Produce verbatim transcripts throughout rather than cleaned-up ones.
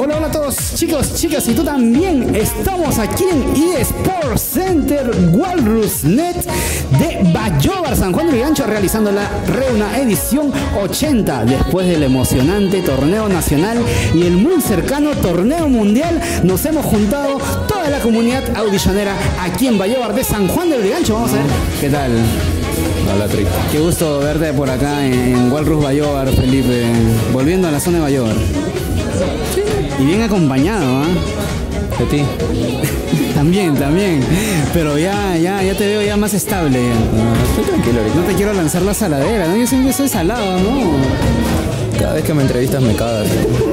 Hola, hola a todos, chicos, chicas, y tú también. Estamos aquí en eSports Center Walrus.net de Bayóvar, San Juan del Gancho, realizando la Reuna edición ochenta. Después del emocionante torneo nacional y el muy cercano torneo mundial, nos hemos juntado toda la comunidad audicionera aquí en Bayóvar de San Juan del Gancho. Vamos a ver qué tal. Hola, Trick. Qué gusto verte por acá en Walrus Bayóvar, Felipe. Volviendo a la zona de Bayóvar. Sí. Y bien acompañado, ¿ah? ¿eh? De ti. También, también. Pero ya, ya, ya te veo ya más estable. Ya. No, estoy tranquilo ahorita. No te quiero lanzar la saladera, ¿no? Yo siempre soy salado, ¿no? Cada vez que me entrevistas me cagas.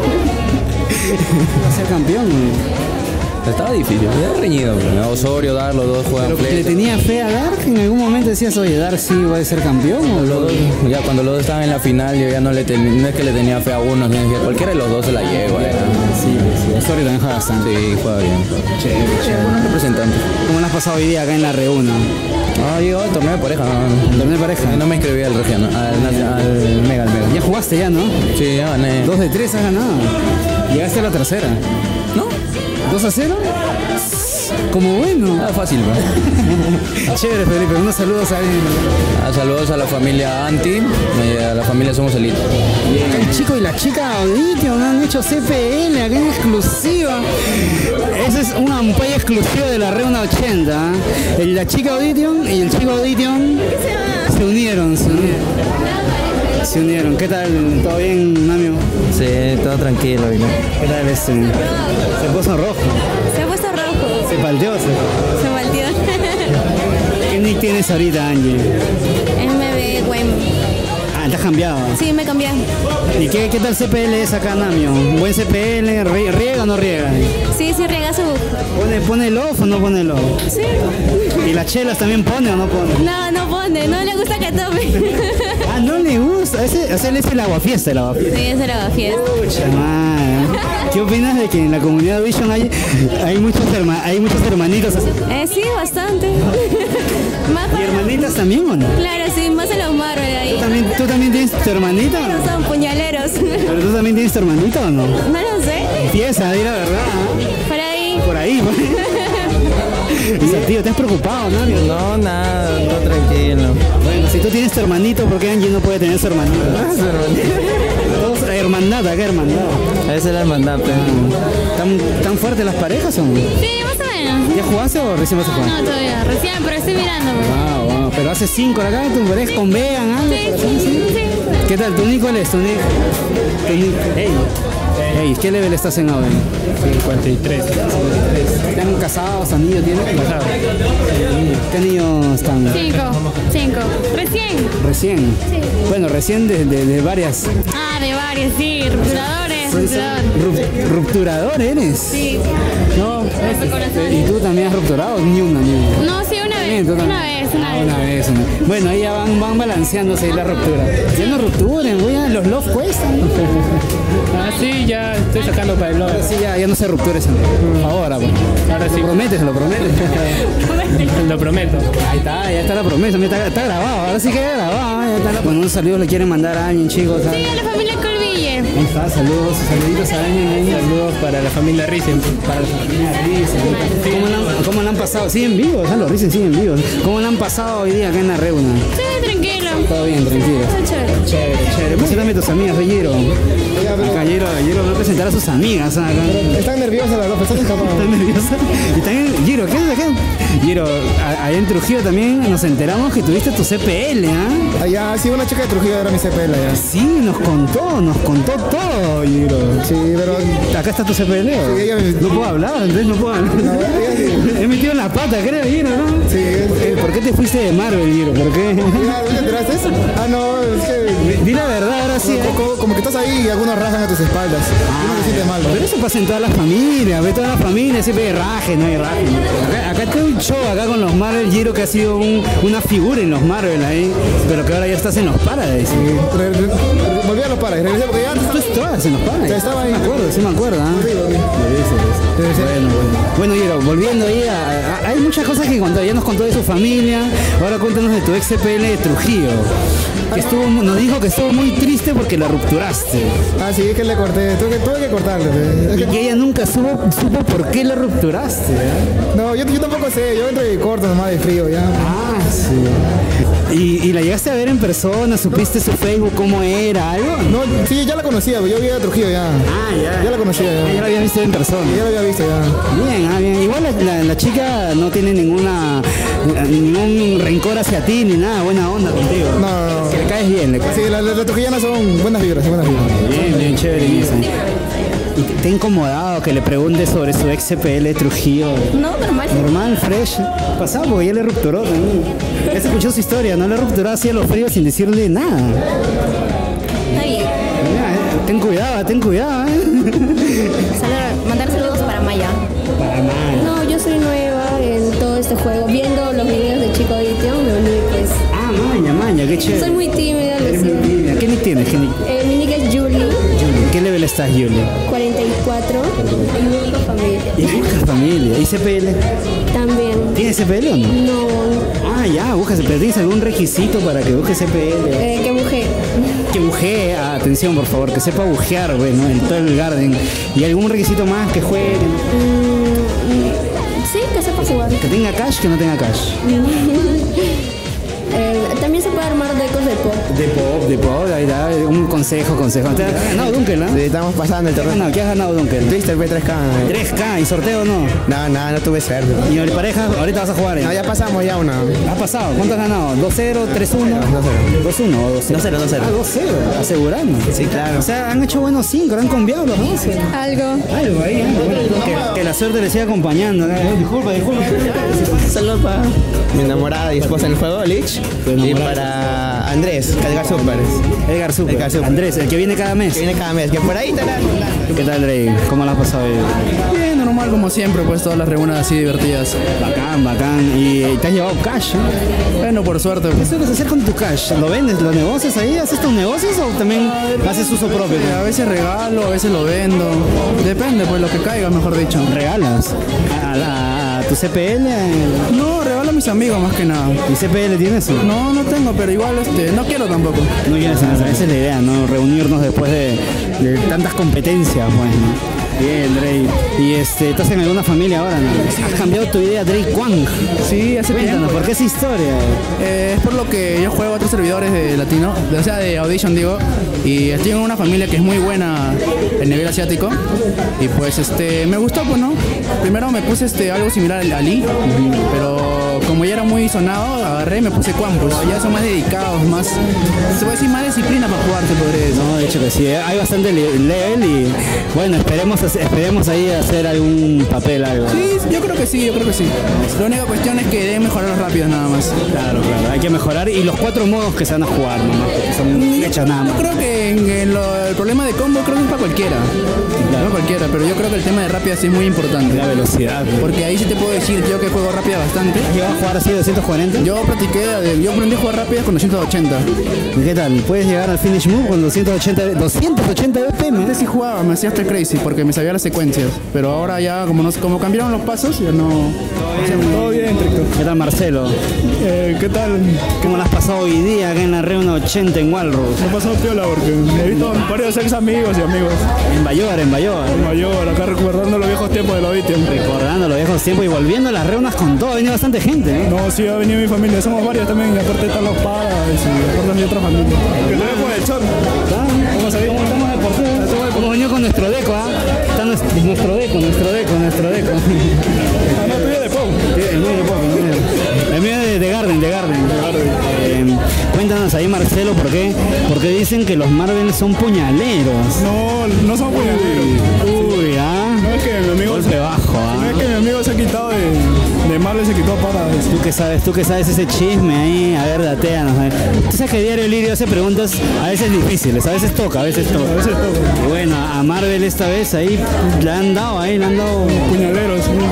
Va a ser campeón, güey. Estaba difícil, era reñido, pero Osorio, Dar, los dos juegan Pero flecha. ¿le tenía fe a Dark? ¿En algún momento decías, oye, Dark sí va a ser campeón? ¿O Los dos, ya cuando los dos estaban en la final, yo ya no le ten, no es que le tenía fe a uno, no, cualquiera de los dos se la lleva. ¿eh? Sí, sí. Osorio también juega bastante. Sí, juega bien. Chévere, chévere. Buenos representantes. ¿Cómo lo has pasado hoy día acá en la Reuna? No, llegó el torneo de pareja. No, ¿El torneo de pareja? no me inscribí al regional, al, al Mega, al Mega. Ya jugaste ya, ¿no? Sí, ya gané. Dos de tres has ganado. Llegaste a la tercera. ¿No? ¿Dos a cero? Como bueno. Ah, fácil, ¿no? Chévere, Felipe. Unos saludos a él. Ah, saludos a la familia Anti, eh, a la familia Somos Elite. El chico y la chica Audition me han hecho C P L acá en exclusiva. Ese es un ampalla exclusivo de la Reuna ochenta. ¿eh? La chica Audition y el chico Audition se unieron, se unieron. Se unieron. ¿Qué tal? ¿Todo bien, Namio? Sí, todo tranquilo. ¿no? ¿Qué tal este? Se puso rojo. Se ha puesto rojo. Se palteó. Se, Se volteó. ¿Qué nick tienes ahorita, Angie? M B Wem. Ah, te has cambiado. Sí, me cambié. ¿Y qué, qué tal C P L es acá, Namio? ¿Buen C P L? ¿Riega o no riega? Sí, sí, riega su. ¿Pone, pone el off o no pone el off? Sí. ¿Y las chelas también pone o no pone? No, no pone, no le gusta que tome. Ah, no le gusta. Ese, o sea, él es el aguafiesta, el aguafiesta. Sí, ese era fiesta. Pucha madre. ¿Qué opinas de que en la comunidad Vision hay, hay, muchos, herma, hay muchos hermanitos? Eh, sí, bastante. Más ¿Y para... hermanitas también o no? Claro, sí, más en los Marvel ahí. ¿Tú también, ¿Tú también tienes tu hermanita? No son puñaleros. ¿Pero tú también tienes tu hermanita o no? No lo sé. Empieza, di la verdad. ¿eh? Por ahí. Por ahí. Por ahí. Dice, tío, ¿te has preocupado, no? No, nada, todo tranquilo. Bueno, si tú tienes tu hermanito, ¿por qué Angie no puede tener su hermanito? Todos, hermandad, acá hermandad. Esa es la hermandad, pues. ¿Tan, ¿Tan fuertes las parejas o no? Sí, más o menos. ¿Ya jugaste o recién vas a jugar? No, todavía, recién, pero estoy mirando. Wow, wow. Pero hace cinco acá, tu pareja con Vean, ¿ah? Sí, sí, sí. ¿Qué tal? ¿Tu nick cuál es? ¿Tu nick? ¿Tu nick? Hey. Hey, ¿qué level estás en ahora? cincuenta y tres. ¿Están casados? ¿Anillos tienen? Casado. ¿Qué anillos están? Cinco, cinco. Recién. Recién. Sí. Bueno, recién de, de, de varias. Ah, de varios, sí, rupturadores, rupturadores. Rup- ¿Rupturador eres? Sí. No. Rompe corazones. ¿Y tú también has rupturado? Ni una, ni una. No, sí, una Bien, vez. tú también. Una vez, una Ah, vez. una vez. Una. Bueno, ahí ya van, van balanceándose ahí la ruptura. Ya no rupturen, voy a, los love cuestan. Ah, sí, ya estoy sacando para el lado. Ahora sí, ya, ya no se ruptures, por favor. Pues. Ahora sí. Lo prometes, lo prometes. Lo prometo. Ahí está, ya está la promesa, mira, está, está grabado, ahora sí queda grabado. Ya está la... Bueno, unos saludos le quieren mandar a alguien, chicos. ¿sabes? Sí, a la familia Colville. Ahí está, saludos, saluditos a alguien ahí. Saludos para la familia Risen. Para la familia Risen. ¿Cómo, la han- ¿Cómo la han pasado? ¿Siguen vivos? ¿Ah? Los Risen siguen vivos. ¿Cómo la han pasado hoy día acá en la Reuna? Sí, tranquilo. Todo bien, tranquilo. Está chévere. Chévere, chévere. Preséntame tus amigas, Giro. Acá Giro, Giro va a presentar a sus amigas. ¿ah? Acá. Están nerviosas las dos, están escapadas. ¿Estás nerviosa? Y también, Giro, ¿qué haces acá? Giro, a- allá en Trujillo también nos enteramos que tuviste tu C P L, ¿ah? Allá, sí, una chica de Trujillo era mi C P L allá. Sí, nos contó, nos contó todo, Giro. Sí, pero... Acá está tu C P L. ¿o? Sí, ella me- No puedo hablar, entonces no puedo hablar. No, ella sí. He metido en la pata, creo, Giro, ¿no? Sí, es- ¿Por qué, ¿Por qué te fuiste de Marvel, Giro? ¿Por qué? Ah, ¿no te enteraste eso? Ah, no, es que... Di la verdad, ahora sí. ¿eh? Como, como- como que estás ahí y algunos rajan a tus espaldas. Y uno se siente mal, ¿no? Pero eso pasa en todas las familias, ve todas las familias, siempre hay raje, no hay raje. Acá, acá tengo un show acá con los Marvel, Giro que ha sido un- una figura en los Marvel ahí, pero que ahora ya estás en los Paradise. Re- re- re- Volví a los paras, regresé porque ya antes Tú estabas en los Paradise. Ya estaba ahí. Me acuerdo, sí me acuerdo. ¿ah? Sí, volví. Sí, Bueno, bueno. Bueno, Giro, volviendo ahí, a- a- hay muchas cosas que contar. Ya nos contó de su familia, ahora cuéntanos de tu ex C P L de Trujillo. Que estuvo, nos dijo que estuvo muy triste porque la rupturaste. Ah, sí, es que le corté, tuve que, tuve que cortarle. pues. Y Es que- que ella nunca supo, supo por qué la rupturaste. ¿eh? no, yo, yo tampoco sé, yo entro y corto nomás de frío ya. Ah, sí. ¿Y, y la llegaste a ver en persona? ¿Supiste su Facebook cómo era? ¿Algo? No, sí, ya la conocía, yo vivía en Trujillo ya. Ah, ya. Ya la conocía Ah, ya ya. la había visto en persona. Ya la había visto ya. Bien, ah, bien. Igual la, la- la chica no tiene ninguna ningún rencor hacia ti ni nada, buena onda contigo. No, no, no. Le caes bien, le caes Sí, las, las de trujillanas son buenas vibras, son buenas vibras. bien, bien chévere en eso. ¿Y te, te ha incomodado que le preguntes sobre su ex C P L Trujillo? No, normal. Normal, fresh. Pasado porque ya le rupturó también. Ya se escuchó su historia, no le rupturó así a los fríos sin decirle nada. Está bien. Mira, eh, ten cuidado, ten cuidado, ¿eh? Salud- mandar saludos para Maya. Para mal. No, yo soy nueva en todo este juego. Viendo los videos de Chico Adicción me uní pues. Ah, maña, maña, qué chévere. Soy muy tímida, lo Eres muy siento. tímida. ¿Qué nick tienes? ¿Qué nick? Eh, mi nick es Julie, Julie, ¿qué level estás, Julie? cuarenta y cuatro, y busco familia. Y buscas familia. ¿Y C P L? También. ¿Tienes C P L o no? No, Ah, ya, buscas, pero ¿tienes algún requisito para que busques C P L? eh, que mujer. Que bujee, ah, atención por favor, que sepa bujear, bueno, en todo el garden. ¿Y algún requisito más que juegue? Sí, que sepa jugar. Que tenga cash, que no tenga cash. Eh, también se puede armar decos de pop. De pop, de pop, ahí da, un consejo, consejo. ¿Te has ganado Dunkel, Sí, no? estamos pasando el ¿Qué has torneo. ganado? ¿Qué has ganado Dunkel? Twister P tres K. eh. tres K, ¿y sorteo no? No, no, no tuve suerte. ¿Y en pareja? Ahorita vas a jugar, ¿eh? No, ya pasamos ya una. ¿Has pasado? ¿Cuánto has ganado? ¿dos cero, tres uno? dos uno o dos cero. dos cero, dos cero. Ah, dos cero, asegurando. Sí, claro. O sea, han hecho buenos cinco, han cambiado los dos. Algo. Algo ahí, ¿eh? que, que la suerte le siga acompañando. ¿no? Disculpa, disculpa. Saludos para mi enamorada y esposa en el juego, Lich. Y para Andrés, Edgar Super. Edgar Super. Edgar Super. Andrés, el que viene cada mes. Que viene cada mes, que por ahí estará. ¿Qué tal, Drake? ¿Cómo la has pasado hoy? Bien, normal como siempre, pues todas las reuniones así divertidas. Bacán, bacán. Y te has llevado cash, ¿no? Bueno, por suerte. ¿Qué sueles hacer con tu cash? ¿Lo vendes? ¿Lo negocias ahí? ¿Haces tus negocios o también haces uso propio? Eh, A veces regalo, a veces lo vendo. Depende, pues lo que caiga, mejor dicho. ¿Regalas? ¿A, la- a tu C P L? No, regalo a mis amigos más que nada. ¿Y C P L tienes? No, No, no tengo, pero igual este, no quiero tampoco. no quieres nada. Esa es la idea, ¿no? Reunirnos después de, de tantas competencias, pues, ¿no? Bien, Drake. ¿Y este, estás en alguna familia ahora, no? ¿Has cambiado tu idea, Drake Kwang? Sí, hace Cuéntanos, tiempo. ¿por qué esa historia? Eh, es por lo que yo juego a otros servidores de latino, de- o sea, de Audition digo, y estoy en una familia que es muy buena en nivel asiático, y pues este, me gustó, pues, ¿no? Primero me puse este, algo similar al Ali, pero como ya era muy sonado, agarré y me puse Quan, pues ya son más dedicados, más, se puede decir más disciplina para jugar, se podría decir. No, de hecho que sí, ¿eh? Hay bastante le- level y bueno, esperemos, esperemos ahí hacer algún papel, algo. Sí, yo creo que sí, yo creo que sí. La única cuestión es que deben mejorar los rápidos nada más. Claro, claro, hay que mejorar y los cuatro modos que se van a jugar, nomás, porque son flechas nada Yo más. creo que en, en lo- el problema de combo creo que es para cualquiera. Para cualquiera, pero yo creo que el tema de rápidas sí es muy importante. La velocidad. Porque ahí sí te puedo decir, yo que juego rápida bastante. ¿Has llegado a jugar así doscientos cuarenta? Yo practiqué, yo aprendí a jugar rápidas con doscientos ochenta. ¿Y qué tal? ¿Puedes llegar al finish move con doscientos ochenta, doscientos ochenta B P M? Antes sí jugaba, me hacía hasta crazy porque me sabía las secuencias. Pero ahora ya, como, no, como cambiaron los pasos, ya no. Todo bien, Tricto. ¿Qué tal, Marcelo? Eh, ¿Qué tal? ¿Cómo la has pasado hoy día acá en la Reunión ochenta en Walrus? Me he pasado piola porque he visto varios ex amigos y amigos. En Bayobar, en Bayobar. Mayor, acá recordando los viejos tiempos de la Auditium. Recordando los viejos tiempos y volviendo a las reunas con todo, ha venido bastante gente, ¿eh? No, sí, ha venido mi familia, somos varios también, y aparte están los paras y aparte hay otra familia. Que te dejo el chon. ¿Cómo sabemos? ¿Cómo estamos deportivos? Hemos venido con nuestro deco, ¿ah? Está nuestro, nuestro deco, nuestro deco, nuestro deco. Ah, no, tuyo de Pau. Sí, el mío de poco, el mío. El mío de, de Garden, de Garden. Eh, cuéntanos ahí, Marcelo, ¿por qué? Porque dicen que los Marvel son puñaleros. No, no somos puñaleros. Uy, ¿ah? No es que mi amigo Golpe bajo, ¿ah? No es que mi amigo se ha quitado de, de Marvel, se quitó para. Tú que sabes, tú que sabes ese chisme ahí, a ver, dateanos. A ver. Tú sabes que Diario Lirio hace preguntas a veces difíciles, a veces toca, a veces toca. A veces todo. Y bueno, a Marvel esta vez ahí le han dado, ahí le han dado. Puñaleros. Sí,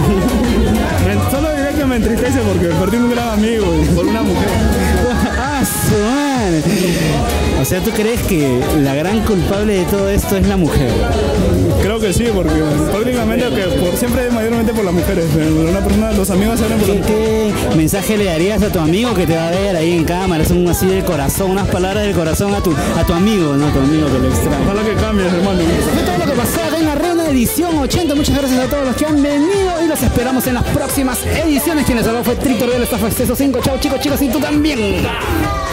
man. Solo diré que me entristece porque perdí un gran amigo y por una mujer. ¡Ah, su madre! O O sea, ¿tú crees que la gran culpable de todo esto es la mujer? Creo que sí, porque prácticamente que por siempre mayormente por las mujeres. Una persona, los amigos salen por ¿Qué, las qué mensaje le darías a tu amigo que te va a ver ahí en cámara? Es un así del corazón, unas palabras del corazón a tu, a tu amigo, ¿no? Tu amigo que lo extraña. Ojalá que cambies, hermano. Fue todo lo que pasó acá en la Reuna Edición ochenta. Muchas gracias a todos los que han venido y los esperamos en las próximas ediciones. Quienes habló fue Trictor de Estafa Exceso cinco. Chao chicos, chicos, y tú también.